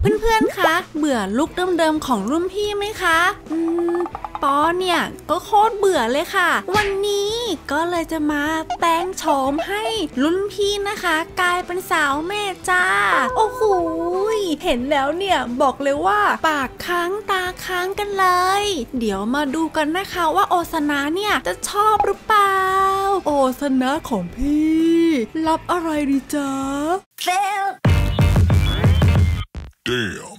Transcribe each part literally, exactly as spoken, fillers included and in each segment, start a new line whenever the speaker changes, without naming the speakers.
เพื่อนๆคะเบื่อลุคเดิมๆของรุ่นพี่ไหมคะอืมปอเนี่ยก็โคตรเบื่อเลยค่ะวันนี้ก็เลยจะมาแปลงโฉมให้รุ่นพี่นะคะกลายเป็นสาวเมธจ้าโอ้โหเห็นแล้วเนี่ยบอกเลยว่าปากค้างตาค้างกันเลยเดี๋ยวมาดูกันนะคะว่าโอซานะเนี่ยจะชอบหรือเปล่าโอซานะของพี่รับอะไรดีจ๊ะ Fail Damn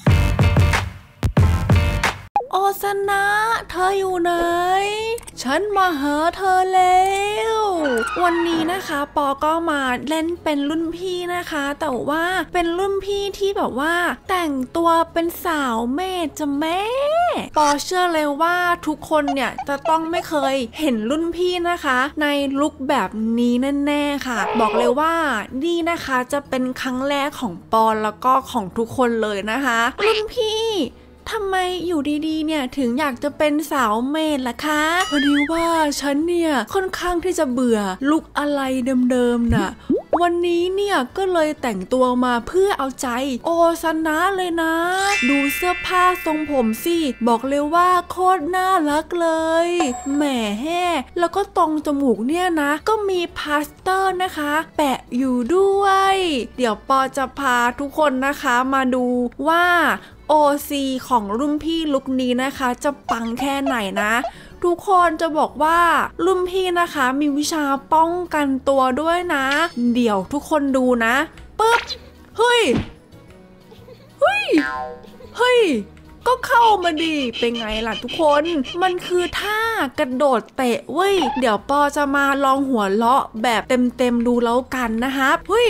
โอซานะเธออยู่ไหนฉันมาหาเธอแล้ววันนี้นะคะปอก็มาเล่นเป็นรุ่นพี่นะคะแต่ว่าเป็นรุ่นพี่ที่แบบว่าแต่งตัวเป็นสาวเมธจะแม่ปอเชื่อเลยว่าทุกคนเนี่ยจะต้องไม่เคยเห็นรุ่นพี่นะคะในลุคแบบนี้แน่ๆค่ะบอกเลยว่านี่นะคะจะเป็นครั้งแรกของปอแล้วก็ของทุกคนเลยนะคะรุ่นพี่ทำไมอยู่ดีๆเนี่ยถึงอยากจะเป็นสาวเมธล่ะคะพอดีว่าฉันเนี่ยค่อนข้างที่จะเบื่อลุคอะไรเดิมๆน่ะวันนี้เนี่ยก็เลยแต่งตัวมาเพื่อเอาใจโอซานะเลยนะดูเสื้อผ้าทรงผมสิบอกเลยว่าโคตรน่ารักเลยแหมแฮ่แล้วก็ตรงจมูกเนี่ยนะก็มีพลาสเตอร์นะคะแปะอยู่ด้วยเดี๋ยวปอจะพาทุกคนนะคะมาดูว่าโอ ซี ของรุ่นพี่ลุคนี้นะคะจะปังแค่ไหนนะทุกคนจะบอกว่ารุ่นพี่นะคะมีวิชาป้องกันตัวด้วยนะเดี๋ยวทุกคนดูนะปึ๊บเฮ้ยเฮ้ยเฮ้ยก็เข้ามาดีเป็นไงล่ะทุกคนมันคือท่ากระโดดเตะเว้ยเดี๋ยวปอจะมาลองหัวเราะแบบเต็มๆดูแล้วกันนะคะเฮ้ย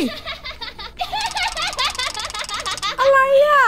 อะไรอ่ะ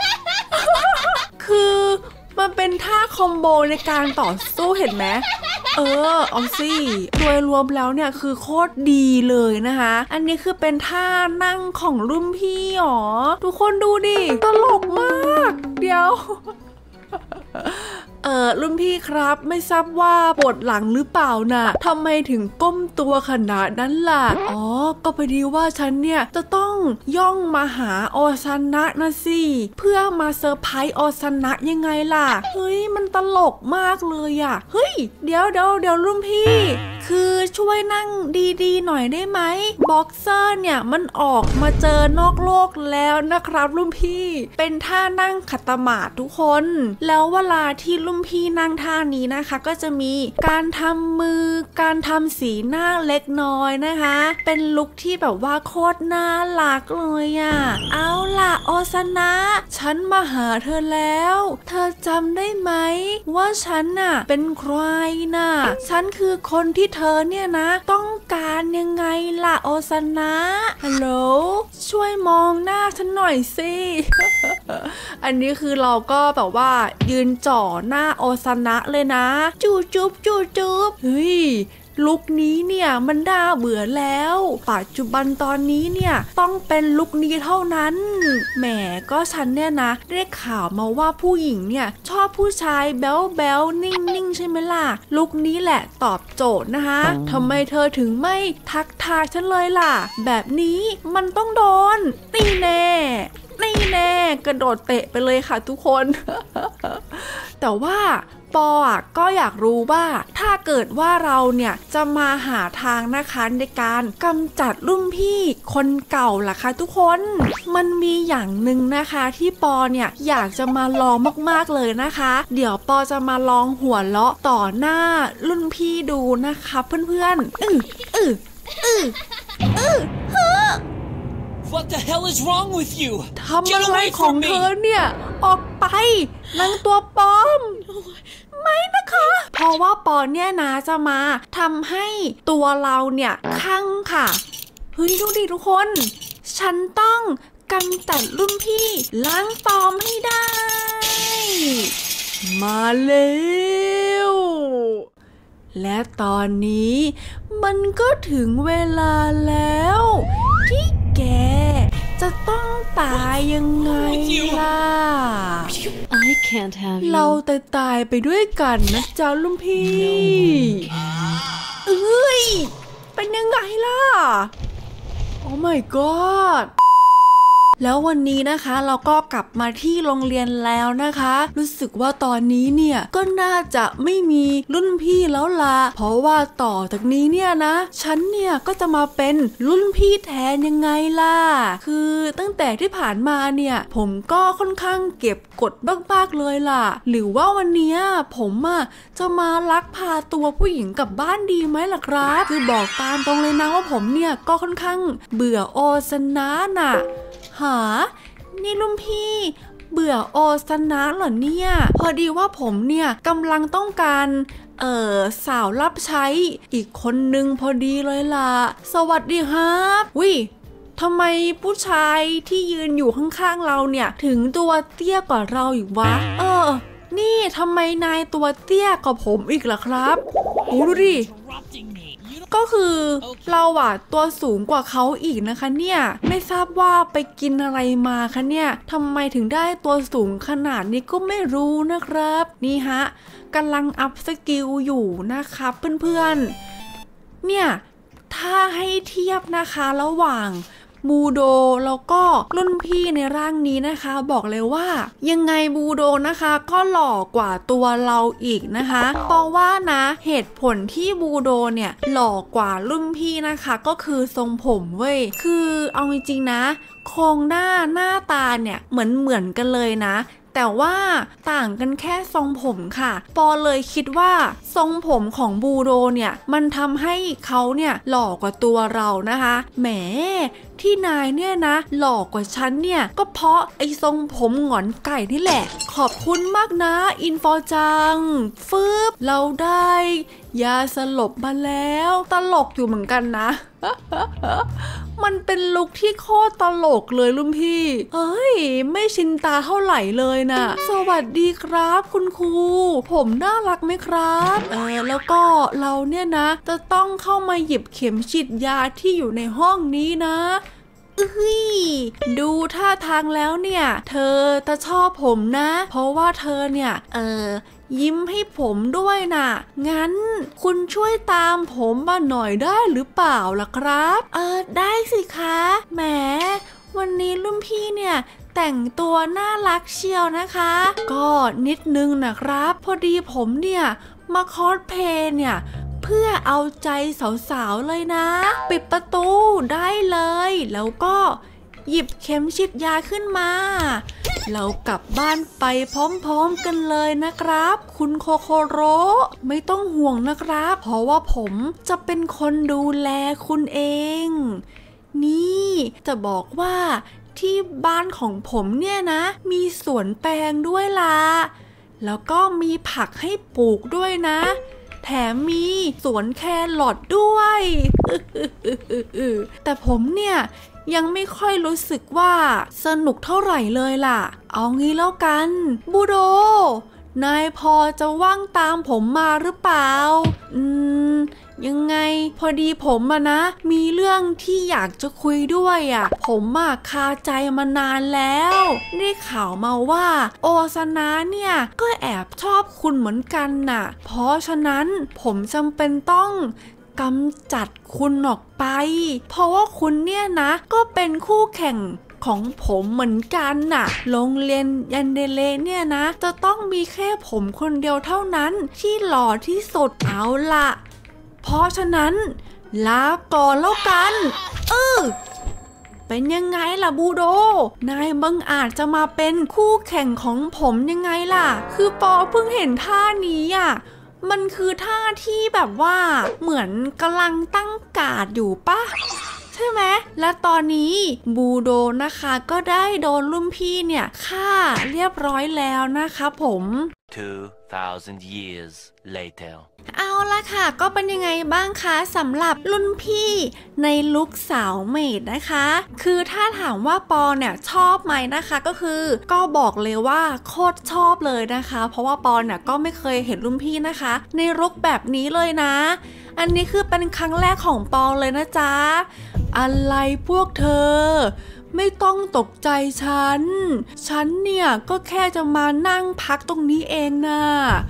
คือมันเป็นท่าคอมโบในการต่อสู้เห็นไหมเออเอาสิโดยรวมแล้วเนี่ยคือโคตรดีเลยนะคะอันนี้คือเป็นท่านั่งของรุ่นพี่หรอทุกคนดูดิตลกมากเดี๋ยวเออรุ่นพี่ครับไม่ทราบว่าปวดหลังหรือเปล่านะทำไมถึงก้มตัวขนาดนั้นล่ะอ๋อก็พอดีว่าฉันเนี่ยจะต้องย่องมาหาโอซานะนะสิเพื่อมาเซอร์ไพรส์โอซานะยังไงล่ะเฮ้ยมันตลกมากเลยอ่ะเฮ้ยเดี๋ยวเดี๋ยวเดี๋ยวรุ่นพี่คือช่วยนั่งดีๆหน่อยได้ไหมบ็อกเซอร์เนี่ยมันออกมาเจอนอกโลกแล้วนะครับรุ่นพี่เป็นท่านั่งขัดสมาธิทุกคนแล้วเวลาที่รุ่นพี่นั่งท่านี้นะคะก็จะมีการทำมือการทำสีหน้าเล็กน้อยนะคะเป็นลุคที่แบบว่าโคตรน่ารักเลยอ่ะเอาล่ะโอซานะฉันมาหาเธอแล้วเธอจำได้ไหมว่าฉันน่ะเป็นใครน่ะฉันคือคนที่เธอเนี่ยนะต้องการยังไงล่ะโอซานะฮัลโหลช่วยมองหน้าฉันหน่อยสิ อันนี้คือเราก็แบบว่ายืนจ่อหน้าโอซานะเลยนะจูจุ๊บจูจุ๊บเฮ้ยลุคนี้เนี่ยมันน่าเบื่อแล้วปัจจุบันตอนนี้เนี่ยต้องเป็นลุคนี้เท่านั้นแหมก็ฉันเนี่ยนะได้ข่าวมาว่าผู้หญิงเนี่ยชอบผู้ชายแบ๊วแบ๊วนิ่งๆใช่ไหมล่ะลุคนี้แหละตอบโจทย์นะคะทำไมเธอถึงไม่ทักทายฉันเลยล่ะแบบนี้มันต้องโดนตีแน่นี่แน่กระโดดเตะไปเลยค่ะทุกคน แต่ว่าปออ่ะก็อยากรู้ว่าถ้าเกิดว่าเราเนี่ยจะมาหาทางนะคะในการกำจัดรุ่นพี่คนเก่าล่ะคะทุกคนมันมีอย่างหนึ่งนะคะที่ปอเนี่ยอยากจะมาลองมากๆเลยนะคะเดี๋ยวปอจะมาลองหัวเราะต่อหน้ารุ่นพี่ดูนะคะเพื่อนๆอืออืออืออือเฮ้อ
What the hell is wrong with you?
ทำอะไรของเธอเนี่ยออกไปนางตัวปลอมไม่นะคะเพราะว่าปอเนี่ยนะจะมาทำให้ตัวเราเนี่ยคั่งค่ะเฮ้ยดูดิทุกคนฉันต้องกำจัดรุ่นพี่ล้างปลอมให้ได้มาแล้วและตอนนี้มันก็ถึงเวลาแล้วที่แกจะต้องตายยังไงล่ะ
I can't have you
เราตายตายไปด้วยกันนะจ๊ะลุงพี่เอ้ยเป็นยังไงล่ะ Oh my god แล้ววันนี้นะคะเราก็กลับมาที่โรงเรียนแล้วนะคะรู้สึกว่าตอนนี้เนี่ยก็น่าจะไม่มีรุ่นพี่แล้วล่ะเพราะว่าต่อจากนี้เนี่ยนะฉันเนี่ยก็จะมาเป็นรุ่นพี่แทนยังไงล่ะคือตั้งแต่ที่ผ่านมาเนี่ยผมก็ค่อนข้างเก็บกดมากๆเลยล่ะหรือว่าวันนี้ผมอ่ะจะมาลักพาตัวผู้หญิงกลับบ้านดีไหมล่ะครับคือบอกตามตรงเลยนะว่าผมเนี่ยก็ค่อนข้างเบื่อโอซานะน่ะหานี่ลุงพี่เบื่อโอซานะเหรอเนี่ยพอดีว่าผมเนี่ยกำลังต้องการเอ่อสาวรับใช้อีกคนนึงพอดีเลยล่ะสวัสดีครับวิทำไมผู้ชายที่ยืนอยู่ข้างๆเราเนี่ยถึงตัวเตี้ยกว่าเราอีกวะเออนี่ทำไมนายตัวเตี้ยกว่าผมอีกล่ะครับโอ้ดูดิก็คือเราอะตัวสูงกว่าเขาอีกนะคะเนี่ยไม่ทราบว่าไปกินอะไรมาคะเนี่ยทำไมถึงได้ตัวสูงขนาดนี้ก็ไม่รู้นะครับนี่ฮะกำลังอัพสกิลอยู่นะครับเพื่อนๆเนี่ยถ้าให้เทียบนะคะระหว่างบูโดแล้วก็รุ่นพี่ในร่างนี้นะคะบอกเลยว่ายังไงบูโดนะคะก็หล่อกว่าตัวเราอีกนะคะเพราะว่านะเหตุผลที่บูโดเนี่ยหล่อกว่ารุ่นพี่นะคะก็คือทรงผมเว้ยคือเอาจริงๆนะโครงหน้าหน้าตาเนี่ยเหมือนเหมือนกันเลยนะแต่ว่าต่างกันแค่ทรงผมค่ะปอเลยคิดว่าทรงผมของบูโดเนี่ยมันทำให้เขาเนี่ยหล่อกว่าตัวเรานะคะแหมที่นายเนี่ยนะหล่อกว่าฉันเนี่ยก็เพราะไอ้ทรงผมหงอนไก่นี่แหละขอบคุณมากนะอินฟอจังฟืบเราได้ยาสลบมาแล้วตลกอยู่เหมือนกันนะ มันเป็นลุคที่โคตรตลกเลยลุงพี่เฮ้ยไม่ชินตาเท่าไหร่เลยนะสวัสดีครับคุณครูผมน่ารักไหมครับเออแล้วก็เราเนี่ยนะจะต้องเข้ามาหยิบเข็มฉีดยาที่อยู่ในห้องนี้นะเอ้ยดูท่าทางแล้วเนี่ยเธอจะชอบผมนะเพราะว่าเธอเนี่ยเออยิ้มให้ผมด้วยนะงั้นคุณช่วยตามผมมาหน่อยได้หรือเปล่าล่ะครับเออได้สิคะแหมวันนี้รุ่นพี่เนี่ยแต่งตัวน่ารักเชียวนะคะก็นิดนึงนะครับพอดีผมเนี่ยมาคอสเพลย์เนี่ยเพื่อเอาใจสาวๆเลยนะปิดประตูได้เลยแล้วก็หยิบเข็มฉีดยาขึ้นมาเรากลับบ้านไปพร้อมๆกันเลยนะครับคุณโคโคโร่ไม่ต้องห่วงนะครับเพราะว่าผมจะเป็นคนดูแลคุณเองนี่จะบอกว่าที่บ้านของผมเนี่ยนะมีสวนแปลงด้วยล่ะแล้วก็มีผักให้ปลูกด้วยนะแถมมีสวนแครอทด้วย แต่ผมเนี่ยยังไม่ค่อยรู้สึกว่าสนุกเท่าไหร่เลยล่ะเอางี้แล้วกันบูโดนายพอจะว่างตามผมมาหรือเปล่าอืมยังไงพอดีผมอะนะมีเรื่องที่อยากจะคุยด้วยอะผมอะคาใจมานานแล้วได้ข่าวมาว่าโอซานะเนี่ยก็แอบชอบคุณเหมือนกันน่ะเพราะฉะนั้นผมจำเป็นต้องกำจัดคุณออกไปเพราะว่าคุณเนี่ยนะก็เป็นคู่แข่งของผมเหมือนกันน่ะโรงเรียนยันเดเลเนี่ยนะจะต้องมีแค่ผมคนเดียวเท่านั้นที่หล่อที่สุดเอาล่ะเพราะฉะนั้นลาก่อนแล้วกันเออเป็นยังไงล่ะบูโดนายบังอาจจะมาเป็นคู่แข่งของผมยังไงล่ะคือปอเพิ่งเห็นท่านี้อ่ะมันคือท่าที่แบบว่าเหมือนกำลังตั้งการ์ดอยู่ปะใช่ไหมและตอนนี้บูโดนะคะก็ได้โดนรุ่นพี่เนี่ยฆ่าเรียบร้อยแล้วนะคะผม
two thousand years later
เอาละค่ะก็เป็นยังไงบ้างคะสำหรับรุ่นพี่ในลุคสาวเมดนะคะคือถ้าถามว่าปอเนี่ยชอบไหมนะคะก็คือก็บอกเลยว่าโคตรชอบเลยนะคะเพราะว่าปอเนี่ยก็ไม่เคยเห็นรุ่นพี่นะคะในลุคแบบนี้เลยนะอันนี้คือเป็นครั้งแรกของปอเลยนะจ๊ะอะไรพวกเธอไม่ต้องตกใจฉันฉันเนี่ยก็แค่จะมานั่งพักตรงนี้เองนะ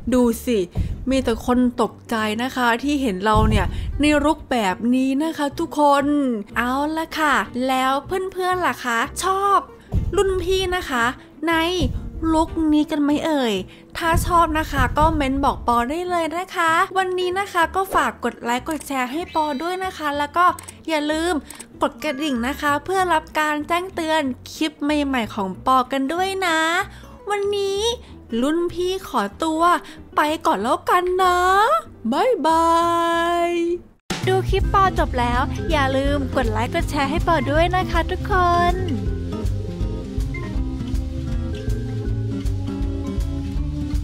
ดูสิมีแต่คนตกใจนะคะที่เห็นเราเนี่ยในลุคแบบนี้นะคะทุกคนเอาละค่ะแล้วเพื่อนๆล่ะคะชอบรุ่นพี่นะคะในลุคนี้กันไหมเอ่ยถ้าชอบนะคะก็เม้นบอกปอได้เลยนะคะวันนี้นะคะก็ฝากกดไลค์กดแชร์ให้ปอด้วยนะคะแล้วก็อย่าลืมกดกระดิ่งนะคะเพื่อรับการแจ้งเตือนคลิปใหม่ๆของปอกันด้วยนะวันนี้รุ่นพี่ขอตัวไปก่อนแล้วกันนะบ๊ายบาย
ดูคลิปปอจบแล้วอย่าลืมกดไลค์กดแชร์ให้ปอด้วยนะคะทุกคน